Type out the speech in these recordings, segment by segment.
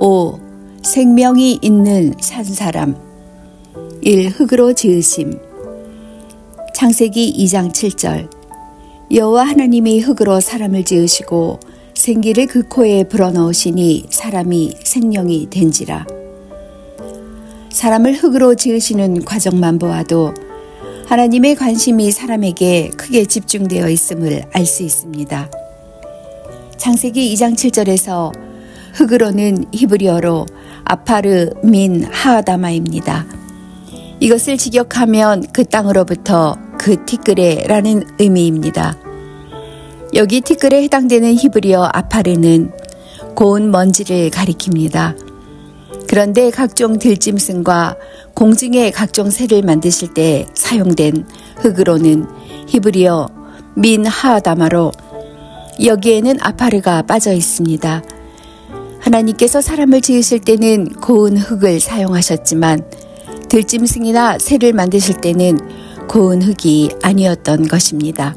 5. 생명이 있는 산 사람. 1. 흙으로 지으심. 창세기 2장 7절. 여호와 하나님이 흙으로 사람을 지으시고 생기를 그 코에 불어넣으시니 사람이 생명이 된지라. 사람을 흙으로 지으시는 과정만 보아도 하나님의 관심이 사람에게 크게 집중되어 있음을 알 수 있습니다. 창세기 2장 7절에서 흙으로는 히브리어로 아파르 민 하아다마입니다. 이것을 직역하면 그 땅으로부터 그 티끌에라는 의미입니다. 여기 티끌에 해당되는 히브리어 아파르는 고운 먼지를 가리킵니다. 그런데 각종 들짐승과 공중의 각종 새를 만드실 때 사용된 흙으로는 히브리어 민 하아다마로 여기에는 아파르가 빠져 있습니다. 하나님께서 사람을 지으실 때는 고운 흙을 사용하셨지만 들짐승이나 새를 만드실 때는 고운 흙이 아니었던 것입니다.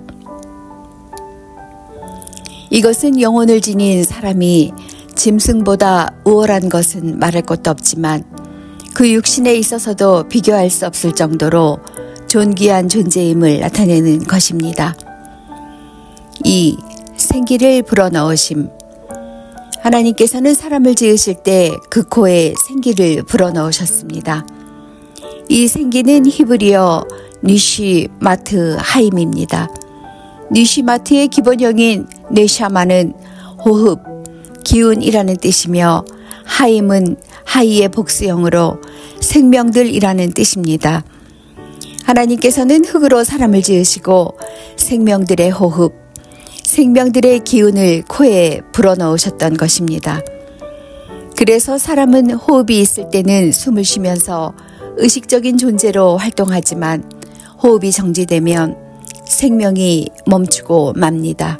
이것은 영혼을 지닌 사람이 짐승보다 우월한 것은 말할 것도 없지만 그 육신에 있어서도 비교할 수 없을 정도로 존귀한 존재임을 나타내는 것입니다. 2. 생기를 불어넣으심. 하나님께서는 사람을 지으실 때 그 코에 생기를 불어넣으셨습니다. 이 생기는 히브리어 니시마트 하임입니다. 니시마트의 기본형인 네샤마는 호흡, 기운이라는 뜻이며 하임은 하이의 복수형으로 생명들이라는 뜻입니다. 하나님께서는 흙으로 사람을 지으시고 생명들의 호흡, 생명들의 기운을 코에 불어넣으셨던 것입니다. 그래서 사람은 호흡이 있을 때는 숨을 쉬면서 의식적인 존재로 활동하지만 호흡이 정지되면 생명이 멈추고 맙니다.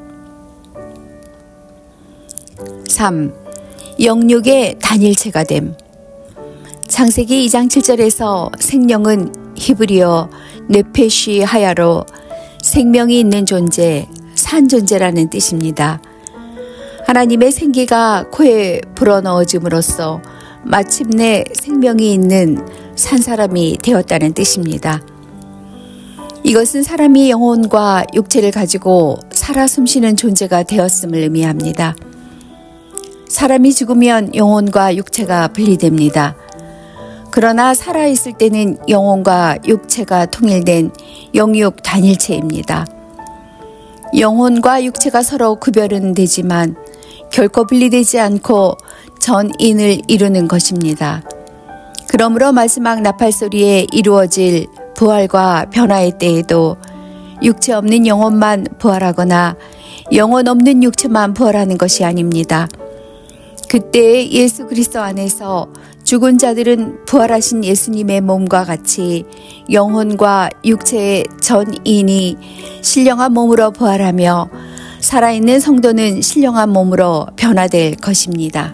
3. 영육의 단일체가 됨. 창세기 2장 7절에서 생명은 히브리어 네페시 하야로 생명이 있는 존재, 산 존재라는 뜻입니다. 하나님의 생기가 코에 불어넣어짐으로써 마침내 생명이 있는 산 사람이 되었다는 뜻입니다. 이것은 사람이 영혼과 육체를 가지고 살아 숨쉬는 존재가 되었음을 의미합니다. 사람이 죽으면 영혼과 육체가 분리됩니다. 그러나 살아있을 때는 영혼과 육체가 통일된 영육 단일체입니다. 영혼과 육체가 서로 구별은 되지만 결코 분리되지 않고 전인을 이루는 것입니다. 그러므로 마지막 나팔 소리에 이루어질 부활과 변화의 때에도 육체 없는 영혼만 부활하거나 영혼 없는 육체만 부활하는 것이 아닙니다. 그때 예수 그리스도 안에서 죽은 자들은 부활하신 예수님의 몸과 같이 영혼과 육체의 전인이 신령한 몸으로 부활하며 살아있는 성도는 신령한 몸으로 변화될 것입니다.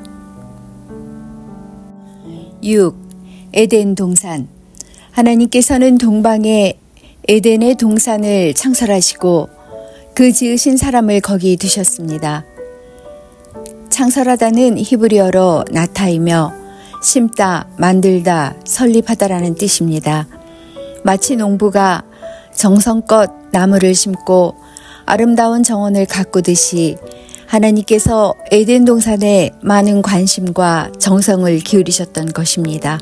6. 에덴 동산. 하나님께서는 동방에 에덴의 동산을 창설하시고 그 지으신 사람을 거기 두셨습니다. 창설하다는 히브리어로 나타이며 심다, 만들다, 설립하다라는 뜻입니다. 마치 농부가 정성껏 나무를 심고 아름다운 정원을 가꾸듯이 하나님께서 에덴 동산에 많은 관심과 정성을 기울이셨던 것입니다.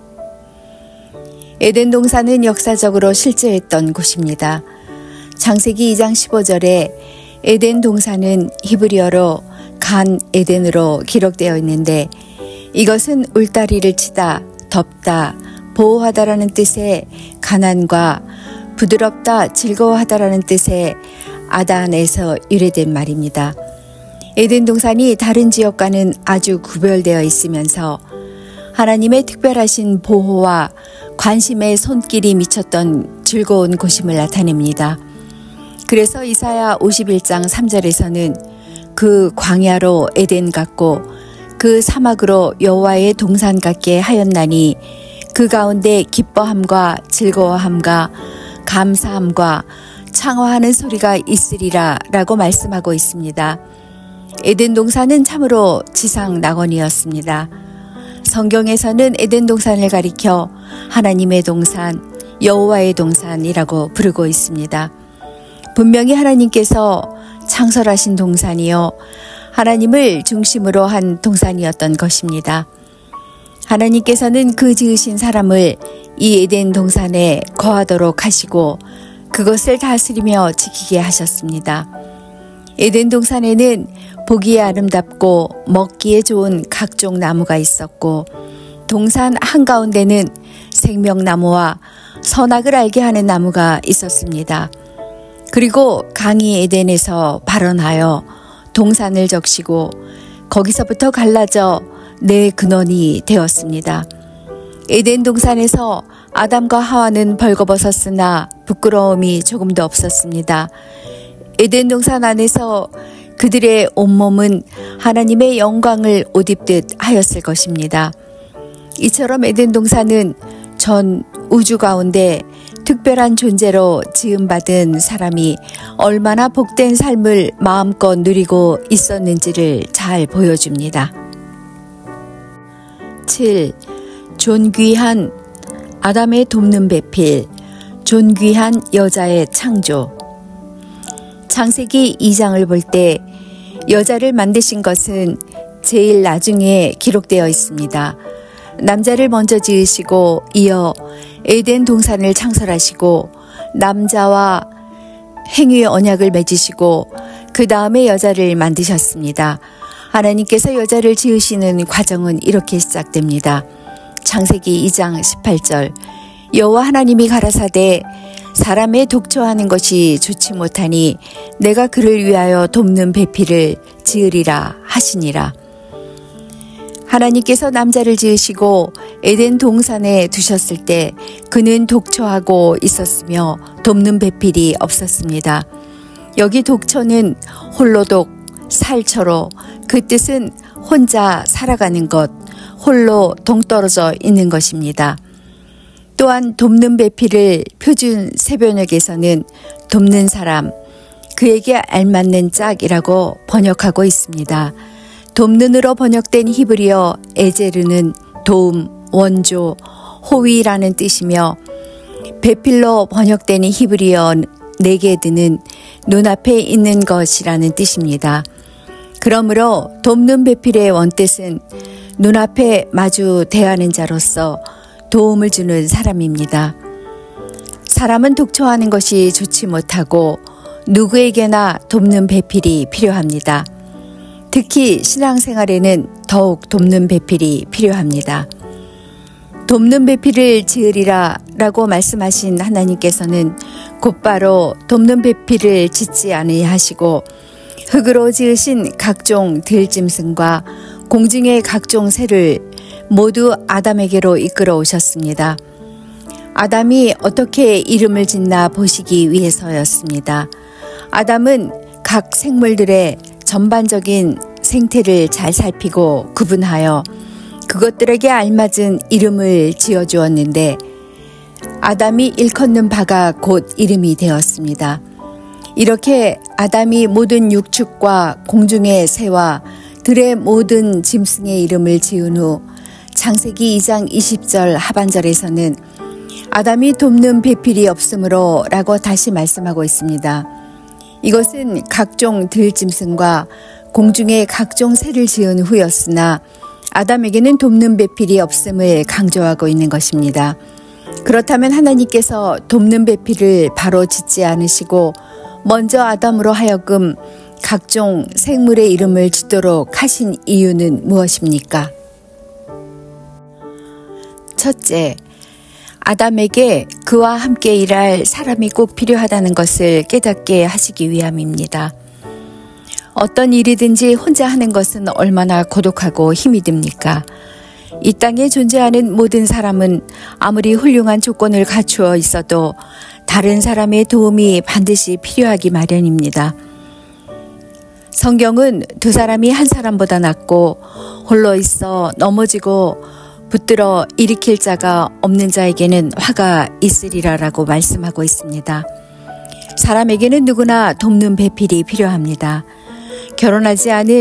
에덴 동산은 역사적으로 실제했던 곳입니다. 창세기 2장 15절에 에덴 동산은 히브리어로 간 에덴으로 기록되어 있는데 이것은 울타리를 치다, 덮다, 보호하다라는 뜻의 가난과 부드럽다, 즐거워하다라는 뜻의 아단에서 유래된 말입니다. 에덴 동산이 다른 지역과는 아주 구별되어 있으면서 하나님의 특별하신 보호와 관심의 손길이 미쳤던 즐거운 곳임을 나타냅니다. 그래서 이사야 51장 3절에서는 그 광야로 에덴 같고 그 사막으로 여호와의 동산 같게 하였나니 그 가운데 기뻐함과 즐거워함과 감사함과 창화하는 소리가 있으리라 라고 말씀하고 있습니다. 에덴 동산은 참으로 지상 낙원이었습니다. 성경에서는 에덴 동산을 가리켜 하나님의 동산, 여호와의 동산이라고 부르고 있습니다. 분명히 하나님께서 창설하신 동산이요, 하나님을 중심으로 한 동산이었던 것입니다. 하나님께서는 그 지으신 사람을 이 에덴 동산에 거하도록 하시고 그것을 다스리며 지키게 하셨습니다. 에덴 동산에는 보기에 아름답고 먹기에 좋은 각종 나무가 있었고, 동산 한가운데는 생명나무와 선악을 알게 하는 나무가 있었습니다. 그리고 강이 에덴에서 발원하여 동산을 적시고 거기서부터 갈라져 네 근원이 되었습니다. 에덴 동산에서 아담과 하와는 벌거벗었으나 부끄러움이 조금도 없었습니다. 에덴 동산 안에서 그들의 온몸은 하나님의 영광을 옷 입듯 하였을 것입니다. 이처럼 에덴 동산은 전 우주 가운데 특별한 존재로 지음받은 사람이 얼마나 복된 삶을 마음껏 누리고 있었는지를 잘 보여줍니다. 7. 존귀한 아담의 돕는 배필, 존귀한 여자의 창조. 창세기 2장을 볼 때 여자를 만드신 것은 제일 나중에 기록되어 있습니다. 남자를 먼저 지으시고 이어 에덴 동산을 창설하시고 남자와 행위의 언약을 맺으시고 그 다음에 여자를 만드셨습니다. 하나님께서 여자를 지으시는 과정은 이렇게 시작됩니다. 창세기 2장 18절, 여호와 하나님이 가라사대 사람의 독초하는 것이 좋지 못하니 내가 그를 위하여 돕는 배필을 지으리라 하시니라. 하나님께서 남자를 지으시고 에덴 동산에 두셨을 때 그는 독초하고 있었으며 돕는 배필이 없었습니다. 여기 독초는 홀로독, 살처로, 그 뜻은 혼자 살아가는 것, 홀로 동떨어져 있는 것입니다. 또한 돕는 배필을 표준 세번역에서는 돕는 사람, 그에게 알맞는 짝이라고 번역하고 있습니다. 돕는으로 번역된 히브리어 에제르는 도움, 원조, 호위라는 뜻이며 배필로 번역된 히브리어 네게드는 눈앞에 있는 것이라는 뜻입니다. 그러므로 돕는 배필의 원뜻은 눈앞에 마주 대하는 자로서 도움을 주는 사람입니다. 사람은 독초하는 것이 좋지 못하고 누구에게나 돕는 배필이 필요합니다. 특히 신앙생활에는 더욱 돕는 배필이 필요합니다. 돕는 배필을 지으리라 라고 말씀하신 하나님께서는 곧바로 돕는 배필을 짓지 아니하시고 흙으로 지으신 각종 들짐승과 공중의 각종 새를 모두 아담에게로 이끌어 오셨습니다. 아담이 어떻게 이름을 짓나 보시기 위해서였습니다. 아담은 각 생물들의 전반적인 생태를 잘 살피고 구분하여 그것들에게 알맞은 이름을 지어주었는데 아담이 일컫는 바가 곧 이름이 되었습니다. 이렇게 아담이 모든 육축과 공중의 새와 들의 모든 짐승의 이름을 지은 후 창세기 2장 20절 하반절에서는 아담이 돕는 배필이 없으므로 라고 다시 말씀하고 있습니다. 이것은 각종 들짐승과 공중의 각종 새를 지은 후였으나 아담에게는 돕는 배필이 없음을 강조하고 있는 것입니다. 그렇다면 하나님께서 돕는 배필을 바로 짓지 않으시고 먼저 아담으로 하여금 각종 생물의 이름을 짓도록 하신 이유는 무엇입니까? 첫째, 아담에게 그와 함께 일할 사람이 꼭 필요하다는 것을 깨닫게 하시기 위함입니다. 어떤 일이든지 혼자 하는 것은 얼마나 고독하고 힘이 듭니까? 이 땅에 존재하는 모든 사람은 아무리 훌륭한 조건을 갖추어 있어도 다른 사람의 도움이 반드시 필요하기 마련입니다. 성경은 두 사람이 한 사람보다 낫고 홀로 있어 넘어지고 붙들어 일으킬 자가 없는 자에게는 화가 있으리라라고 말씀하고 있습니다. 사람에게는 누구나 돕는 배필이 필요합니다. 결혼하지 않은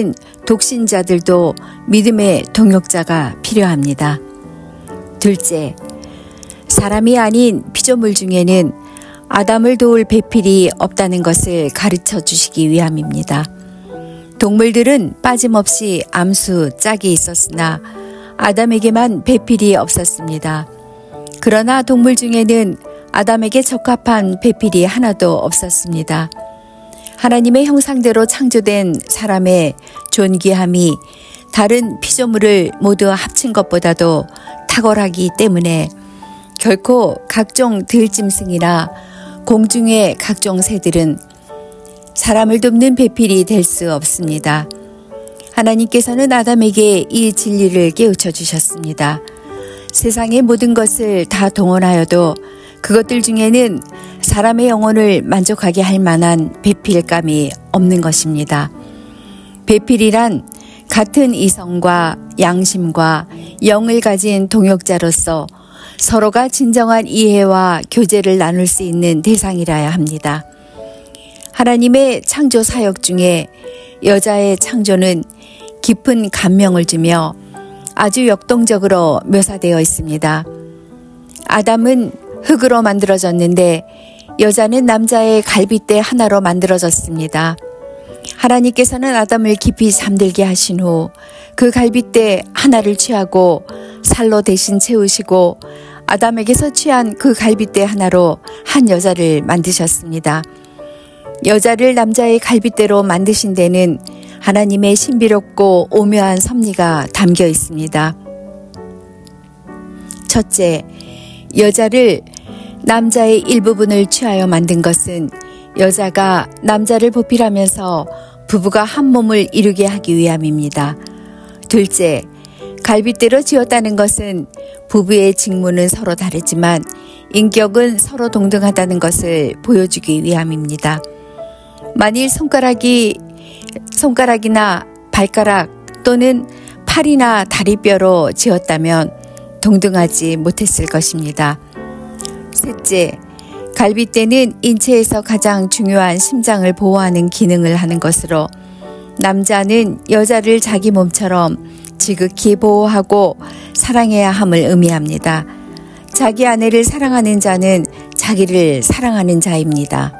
독신자들도 믿음의 동역자가 필요합니다. 둘째, 사람이 아닌 피조물 중에는 아담을 도울 배필이 없다는 것을 가르쳐 주시기 위함입니다. 동물들은 빠짐없이 암수, 짝이 있었으나 아담에게만 배필이 없었습니다. 그러나 동물 중에는 아담에게 적합한 배필이 하나도 없었습니다. 하나님의 형상대로 창조된 사람의 존귀함이 다른 피조물을 모두 합친 것보다도 탁월하기 때문에 결코 각종 들짐승이나 공중의 각종 새들은 사람을 돕는 배필이 될 수 없습니다. 하나님께서는 아담에게 이 진리를 깨우쳐 주셨습니다. 세상의 모든 것을 다 동원하여도 그것들 중에는 사람의 영혼을 만족하게 할 만한 배필감이 없는 것입니다. 배필이란 같은 이성과 양심과 영을 가진 동역자로서 서로가 진정한 이해와 교제를 나눌 수 있는 대상이라야 합니다. 하나님의 창조 사역 중에 여자의 창조는 깊은 감명을 주며 아주 역동적으로 묘사되어 있습니다. 아담은 흙으로 만들어졌는데 여자는 남자의 갈빗대 하나로 만들어졌습니다. 하나님께서는 아담을 깊이 잠들게 하신 후 그 갈빗대 하나를 취하고 살로 대신 채우시고 아담에게서 취한 그 갈빗대 하나로 한 여자를 만드셨습니다. 여자를 남자의 갈빗대로 만드신 데는 하나님의 신비롭고 오묘한 섭리가 담겨 있습니다. 첫째, 여자를 남자의 일부분을 취하여 만든 것은 여자가 남자를 보필하면서 부부가 한 몸을 이루게 하기 위함입니다. 둘째, 갈빗대로 지었다는 것은 부부의 직무는 서로 다르지만 인격은 서로 동등하다는 것을 보여주기 위함입니다. 만일 손가락이나 발가락 또는 팔이나 다리뼈로 지었다면 동등하지 못했을 것입니다. 셋째, 갈빗대는 인체에서 가장 중요한 심장을 보호하는 기능을 하는 것으로 남자는 여자를 자기 몸처럼 지극히 보호하고 사랑해야 함을 의미합니다. 자기 아내를 사랑하는 자는 자기를 사랑하는 자입니다.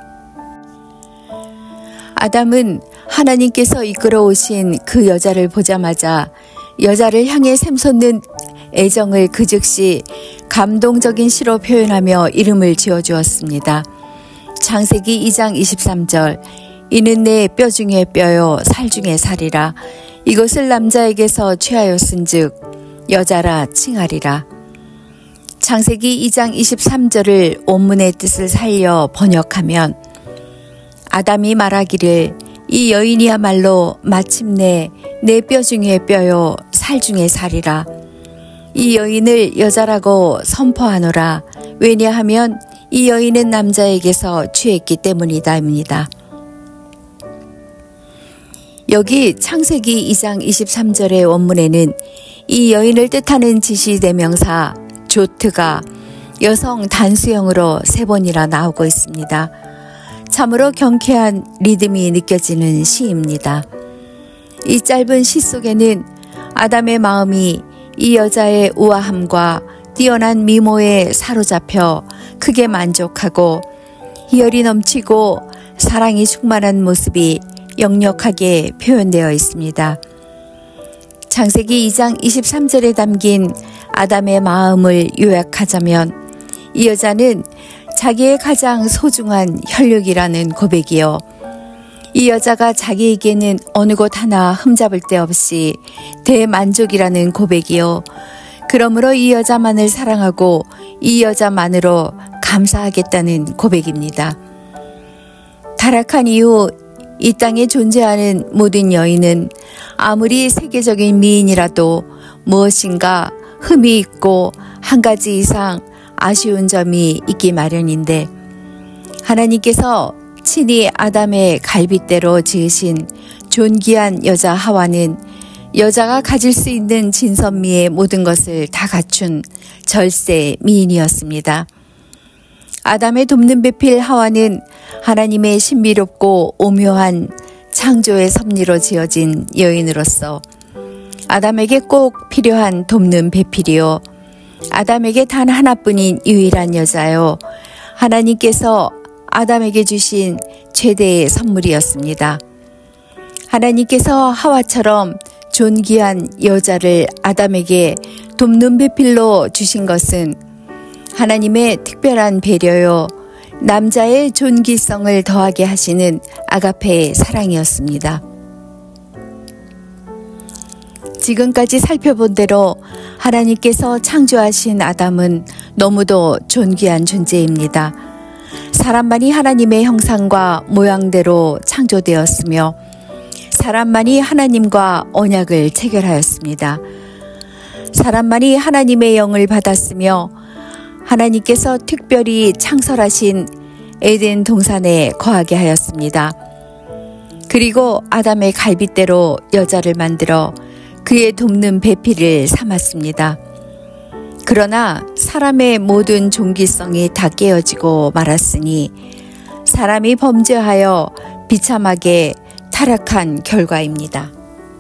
아담은 하나님께서 이끌어 오신 그 여자를 보자마자 여자를 향해 샘솟는 애정을 그 즉시 감동적인 시로 표현하며 이름을 지어주었습니다. 창세기 2장 23절, 이는 내 뼈 중에 뼈요 살 중에 살이라. 이것을 남자에게서 취하였은즉 여자라 칭하리라. 창세기 2장 23절을 원문의 뜻을 살려 번역하면 아담이 말하기를 이 여인이야말로 마침내 내 뼈 중에 뼈요 살 중에 살이라. 이 여인을 여자라고 선포하노라. 왜냐하면 이 여인은 남자에게서 취했기 때문이다입니다. 여기 창세기 2장 23절의 원문에는 이 여인을 뜻하는 지시대명사 조트가 여성 단수형으로 3번이나 나오고 있습니다. 참으로 경쾌한 리듬이 느껴지는 시입니다. 이 짧은 시 속에는 아담의 마음이 이 여자의 우아함과 뛰어난 미모에 사로잡혀 크게 만족하고 희열이 넘치고 사랑이 충만한 모습이 역력하게 표현되어 있습니다. 창세기 2장 23절에 담긴 아담의 마음을 요약하자면 이 여자는 자기의 가장 소중한 혈육이라는 고백이요. 이 여자가 자기에게는 어느 곳 하나 흠잡을 데 없이 대만족이라는 고백이요. 그러므로 이 여자만을 사랑하고 이 여자만으로 감사하겠다는 고백입니다. 타락한 이후 이 땅에 존재하는 모든 여인은 아무리 세계적인 미인이라도 무엇인가 흠이 있고 한 가지 이상 아쉬운 점이 있기 마련인데 하나님께서 친히 아담의 갈빗대로 지으신 존귀한 여자 하와는 여자가 가질 수 있는 진선미의 모든 것을 다 갖춘 절세 미인이었습니다. 아담의 돕는 배필 하와는 하나님의 신비롭고 오묘한 창조의 섭리로 지어진 여인으로서 아담에게 꼭 필요한 돕는 배필이요, 아담에게 단 하나뿐인 유일한 여자요, 하나님께서 아담에게 주신 최대의 선물이었습니다. 하나님께서 하와처럼 존귀한 여자를 아담에게 돕는 배필로 주신 것은 하나님의 특별한 배려요, 남자의 존귀성을 더하게 하시는 아가페의 사랑이었습니다. 지금까지 살펴본 대로 하나님께서 창조하신 아담은 너무도 존귀한 존재입니다. 사람만이 하나님의 형상과 모양대로 창조되었으며 사람만이 하나님과 언약을 체결하였습니다. 사람만이 하나님의 영을 받았으며 하나님께서 특별히 창설하신 에덴 동산에 거하게 하였습니다. 그리고 아담의 갈빗대로 여자를 만들어 그의 돕는 배필을 삼았습니다. 그러나 사람의 모든 존귀성이 다 깨어지고 말았으니 사람이 범죄하여 비참하게 타락한 결과입니다.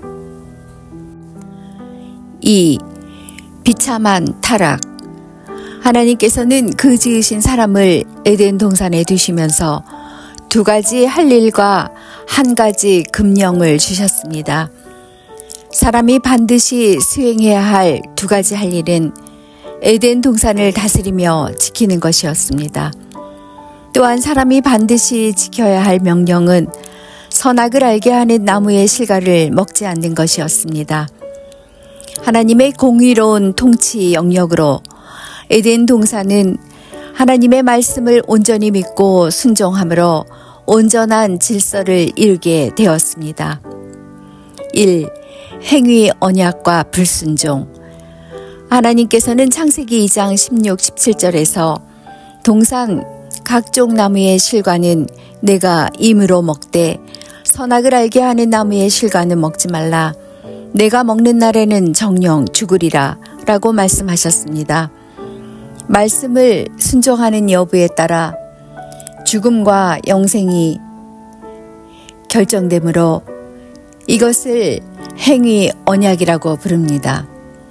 2. 비참한 타락. 하나님께서는 그 지으신 사람을 에덴 동산에 두시면서 두 가지 할 일과 한 가지 금령을 주셨습니다. 사람이 반드시 수행해야 할 두 가지 할 일은 에덴 동산을 다스리며 지키는 것이었습니다. 또한 사람이 반드시 지켜야 할 명령은 선악을 알게 하는 나무의 실과를 먹지 않는 것이었습니다. 하나님의 공의로운 통치 영역으로 에덴 동산은 하나님의 말씀을 온전히 믿고 순종함으로 온전한 질서를 이루게 되었습니다. 1. 행위 언약과 불순종. 하나님께서는 창세기 2장 16, 17절에서 동산 각종 나무의 실과는 내가 임으로 먹되 선악을 알게 하는 나무의 실과는 먹지 말라. 내가 먹는 날에는 정령 죽으리라 라고 말씀하셨습니다. 말씀을 순종하는 여부에 따라 죽음과 영생이 결정되므로 이것을 행위 언약이라고 부릅니다.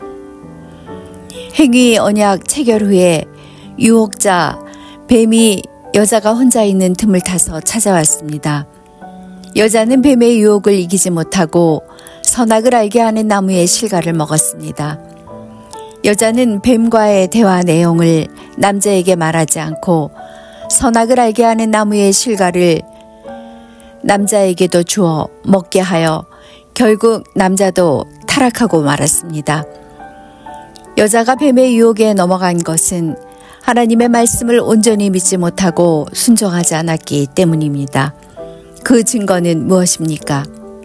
행위 언약 체결 후에 유혹자 뱀이 여자가 혼자 있는 틈을 타서 찾아왔습니다. 여자는 뱀의 유혹을 이기지 못하고 선악을 알게 하는 나무의 실과를 먹었습니다. 여자는 뱀과의 대화 내용을 남자에게 말하지 않고 선악을 알게 하는 나무의 실과를 남자에게도 주어 먹게 하여 결국 남자도 타락하고 말았습니다. 여자가 뱀의 유혹에 넘어간 것은 하나님의 말씀을 온전히 믿지 못하고 순종하지 않았기 때문입니다. 그 증거는 무엇입니까?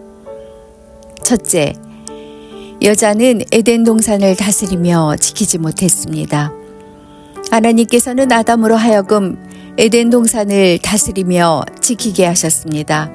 첫째, 여자는 에덴 동산을 다스리며 지키지 못했습니다. 하나님께서는 아담으로 하여금 에덴 동산을 다스리며 지키게 하셨습니다.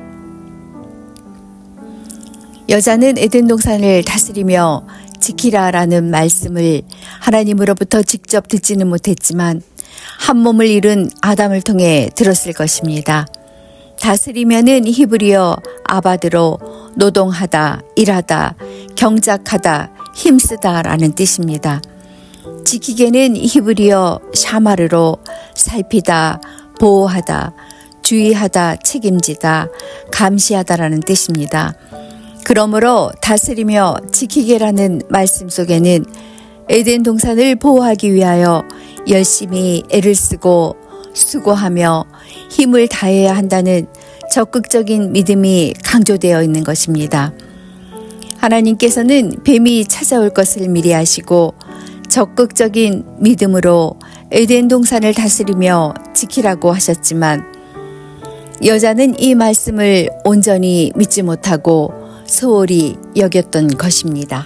여자는 에덴 동산을 다스리며 지키라라는 말씀을 하나님으로부터 직접 듣지는 못했지만 한 몸을 이룬 아담을 통해 들었을 것입니다. 다스리면은 히브리어 아바드로 노동하다, 일하다, 경작하다, 힘쓰다라는 뜻입니다. 지키게는 히브리어 샤마르로 살피다, 보호하다, 주의하다, 책임지다, 감시하다라는 뜻입니다. 그러므로 다스리며 지키게라는 말씀 속에는 에덴 동산을 보호하기 위하여 열심히 애를 쓰고 수고하며 힘을 다해야 한다는 적극적인 믿음이 강조되어 있는 것입니다. 하나님께서는 뱀이 찾아올 것을 미리 아시고 적극적인 믿음으로 에덴 동산을 다스리며 지키라고 하셨지만 여자는 이 말씀을 온전히 믿지 못하고 소홀히 여겼던 것입니다.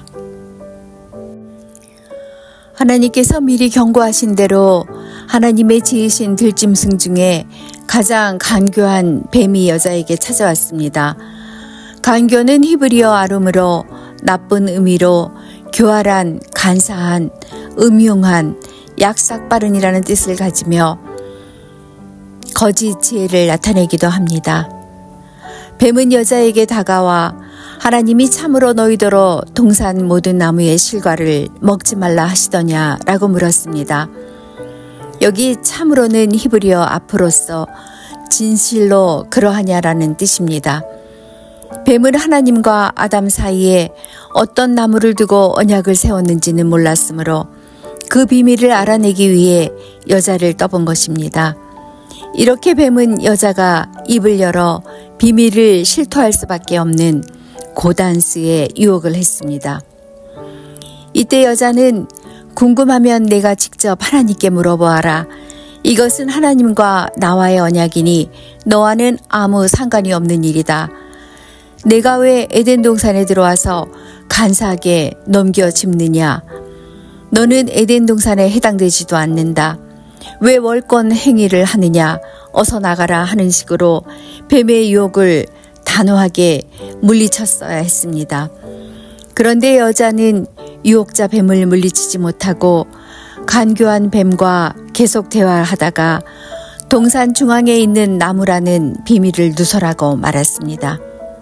하나님께서 미리 경고하신 대로 하나님의 지으신 들짐승 중에 가장 간교한 뱀이 여자에게 찾아왔습니다. 간교는 히브리어 아름으로 나쁜 의미로 교활한, 간사한, 음흉한, 약삭빠른이라는 뜻을 가지며 거짓 지혜를 나타내기도 합니다. 뱀은 여자에게 다가와 하나님이 참으로 너희더러 동산 모든 나무의 실과를 먹지 말라 하시더냐 라고 물었습니다. 여기 참으로는 히브리어 앞으로서 진실로 그러하냐라는 뜻입니다. 뱀은 하나님과 아담 사이에 어떤 나무를 두고 언약을 세웠는지는 몰랐으므로 그 비밀을 알아내기 위해 여자를 떠본 것입니다. 이렇게 뱀은 여자가 입을 열어 비밀을 실토할 수밖에 없는 고단수의 유혹을 했습니다. 이때 여자는 궁금하면 내가 직접 하나님께 물어보아라. 이것은 하나님과 나와의 언약이니 너와는 아무 상관이 없는 일이다. 내가 왜 에덴 동산에 들어와서 간사하게 넘겨짚느냐. 너는 에덴 동산에 해당되지도 않는다. 왜 월권 행위를 하느냐. 어서 나가라 하는 식으로 뱀의 유혹을 단호하게 물리쳤어야 했습니다. 그런데 여자는 유혹자 뱀을 물리치지 못하고 간교한 뱀과 계속 대화하다가 동산 중앙에 있는 나무라는 비밀을 누설하고 말았습니다.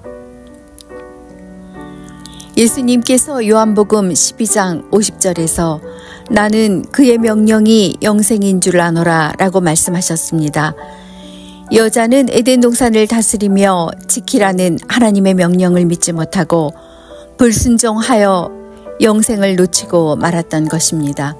예수님께서 요한복음 12장 50절에서 나는 그의 명령이 영생인 줄 아노라 라고 말씀하셨습니다. 여자는 에덴 동산을 다스리며 지키라는 하나님의 명령을 믿지 못하고 불순종하여 영생을 놓치고 말았던 것입니다.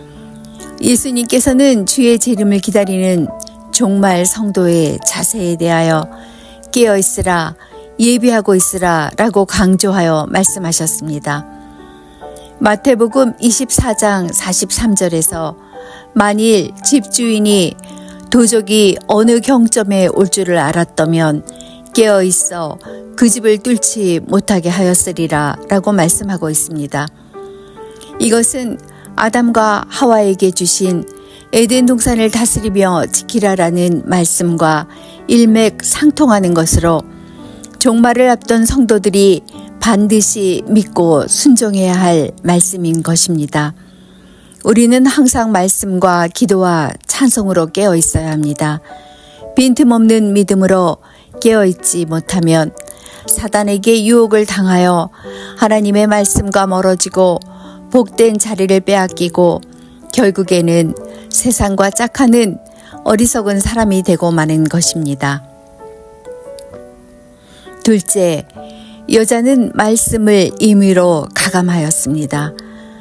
예수님께서는 주의 재림을 기다리는 종말 성도의 자세에 대하여 깨어있으라, 예비하고 있으라 라고 강조하여 말씀하셨습니다. 마태복음 24장 43절에서 만일 집주인이 도적이 어느 경점에 올 줄을 알았다면 깨어있어 그 집을 뚫지 못하게 하였으리라 라고 말씀하고 있습니다. 이것은 아담과 하와에게 주신 에덴 동산을 다스리며 지키라라는 말씀과 일맥상통하는 것으로 종말을 앞둔 성도들이 반드시 믿고 순종해야 할 말씀인 것입니다. 우리는 항상 말씀과 기도와 찬송으로 깨어 있어야 합니다. 빈틈없는 믿음으로 깨어 있지 못하면 사단에게 유혹을 당하여 하나님의 말씀과 멀어지고 복된 자리를 빼앗기고 결국에는 세상과 짝하는 어리석은 사람이 되고 마는 것입니다. 둘째, 여자는 말씀을 임의로 가감하였습니다.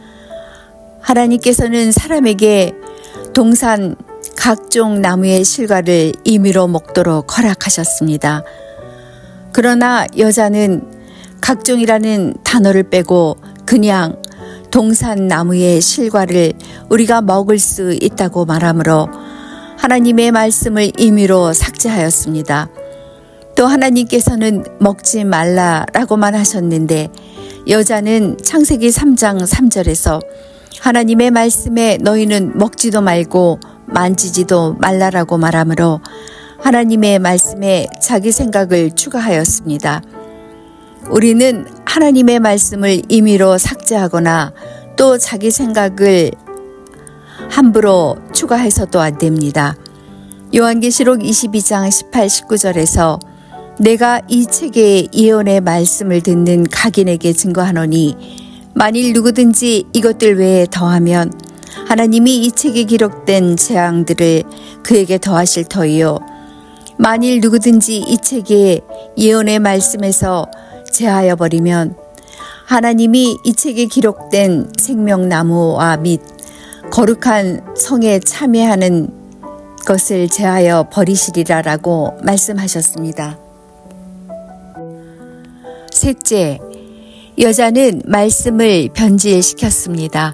하나님께서는 사람에게 동산 각종 나무의 실과를 임의로 먹도록 허락하셨습니다. 그러나 여자는 각종이라는 단어를 빼고 그냥 동산 나무의 실과를 우리가 먹을 수 있다고 말하므로 하나님의 말씀을 임의로 삭제하였습니다. 또 하나님께서는 먹지 말라라고만 하셨는데 여자는 창세기 3장 3절에서 하나님의 말씀에 너희는 먹지도 말고 만지지도 말라라고 말하므로 하나님의 말씀에 자기 생각을 추가하였습니다. 우리는 하나님의 말씀을 임의로 삭제하거나 또 자기 생각을 함부로 추가해서도 안 됩니다. 요한계시록 22장 18, 19절에서 내가 이 책의 예언의 말씀을 듣는 각인에게 증거하노니 만일 누구든지 이것들 외에 더하면 하나님이 이 책에 기록된 재앙들을 그에게 더하실 터이요 만일 누구든지 이 책의 예언의 말씀에서 제하여 버리면 하나님이 이 책에 기록된 생명나무와 및 거룩한 성에 참여하는 것을 제하여 버리시리라라고 말씀하셨습니다. 셋째, 여자는 말씀을 변질시켰습니다.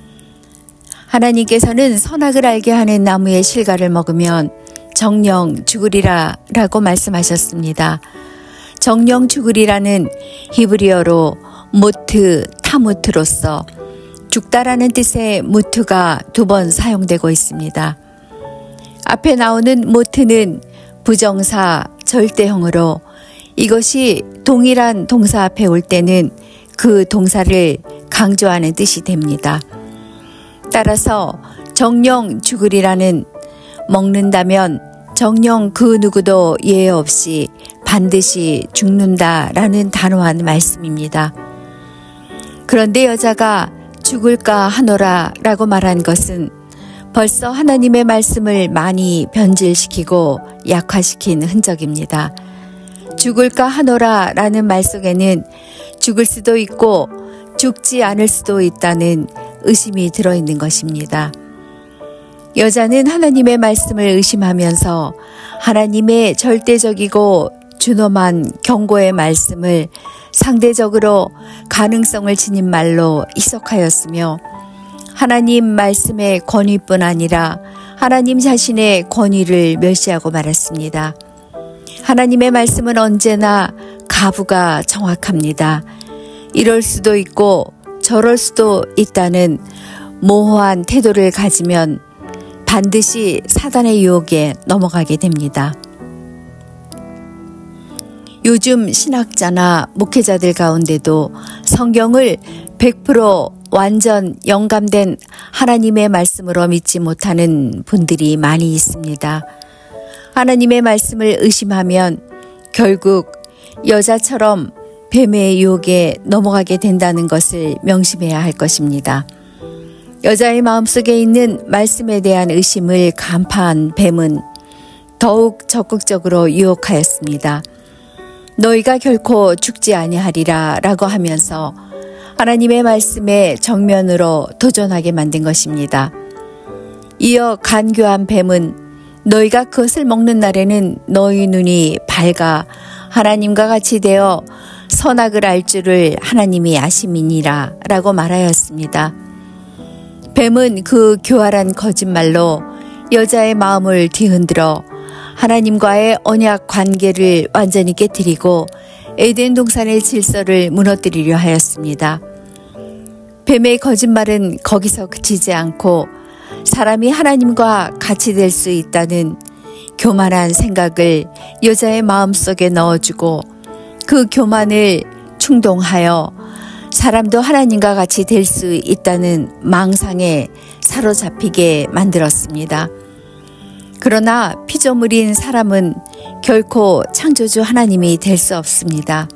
하나님께서는 선악을 알게 하는 나무의 실과를 먹으면 정령 죽으리라 라고 말씀하셨습니다. 정령 죽으리라는 히브리어로 모트 타무트로서 죽다라는 뜻의 무트가 2번 사용되고 있습니다. 앞에 나오는 모트는 부정사 절대형으로 이것이 동일한 동사 앞에 올 때는 그 동사를 강조하는 뜻이 됩니다. 따라서 정령 죽으리라는 먹는다면 정녕 그 누구도 예외 없이 반드시 죽는다라는 단호한 말씀입니다. 그런데 여자가 죽을까 하노라 라고 말한 것은 벌써 하나님의 말씀을 많이 변질시키고 약화시킨 흔적입니다. 죽을까 하노라 라는 말 속에는 죽을 수도 있고 죽지 않을 수도 있다는 의심이 들어있는 것입니다. 여자는 하나님의 말씀을 의심하면서 하나님의 절대적이고 준엄한 경고의 말씀을 상대적으로 가능성을 지닌 말로 희석하였으며 하나님 말씀의 권위뿐 아니라 하나님 자신의 권위를 멸시하고 말았습니다. 하나님의 말씀은 언제나 가부가 정확합니다. 이럴 수도 있고 저럴 수도 있다는 모호한 태도를 가지면 반드시 사단의 유혹에 넘어가게 됩니다. 요즘 신학자나 목회자들 가운데도 성경을 100% 완전 영감된 하나님의 말씀으로 믿지 못하는 분들이 많이 있습니다. 하나님의 말씀을 의심하면 결국 여자처럼 뱀의 유혹에 넘어가게 된다는 것을 명심해야 할 것입니다. 여자의 마음속에 있는 말씀에 대한 의심을 간파한 뱀은 더욱 적극적으로 유혹하였습니다. 너희가 결코 죽지 아니하리라 라고 하면서 하나님의 말씀에 정면으로 도전하게 만든 것입니다. 이어 간교한 뱀은 너희가 그것을 먹는 날에는 너희 눈이 밝아 하나님과 같이 되어 선악을 알 줄을 하나님이 아심이니라 라고 말하였습니다. 뱀은 그 교활한 거짓말로 여자의 마음을 뒤흔들어 하나님과의 언약 관계를 완전히 깨뜨리고 에덴 동산의 질서를 무너뜨리려 하였습니다. 뱀의 거짓말은 거기서 그치지 않고 사람이 하나님과 같이 될 수 있다는 교만한 생각을 여자의 마음속에 넣어주고 그 교만을 충동하여 사람도 하나님과 같이 될 수 있다는 망상에 사로잡히게 만들었습니다. 그러나 피조물인 사람은 결코 창조주 하나님이 될 수 없습니다.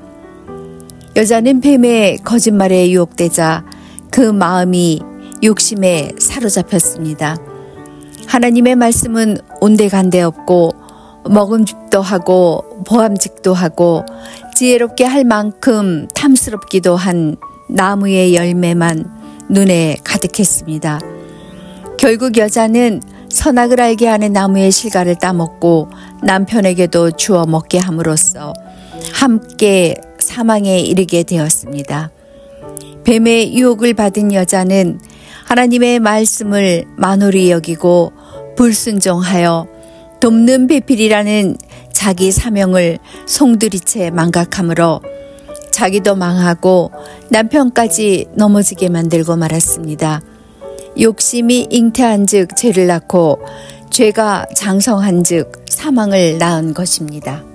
여자는 뱀의 거짓말에 유혹되자 그 마음이 욕심에 사로잡혔습니다. 하나님의 말씀은 온데간데 없고 먹음직도 하고 보암직도 하고 지혜롭게 할 만큼 탐스럽기도 한 나무의 열매만 눈에 가득했습니다. 결국 여자는 선악을 알게 하는 나무의 실과를 따먹고 남편에게도 주어 먹게 함으로써 함께 사망에 이르게 되었습니다. 뱀의 유혹을 받은 여자는 하나님의 말씀을 만홀히 여기고 불순종하여 돕는 배필이라는 자기 사명을 송두리째 망각함으로 자기도 망하고 남편까지 넘어지게 만들고 말았습니다. 욕심이 잉태한 즉 죄를 낳고 죄가 장성한 즉 사망을 낳은 것입니다.